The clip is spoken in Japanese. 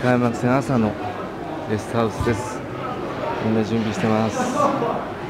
開幕戦朝のレストハウスです。みんな準備してます。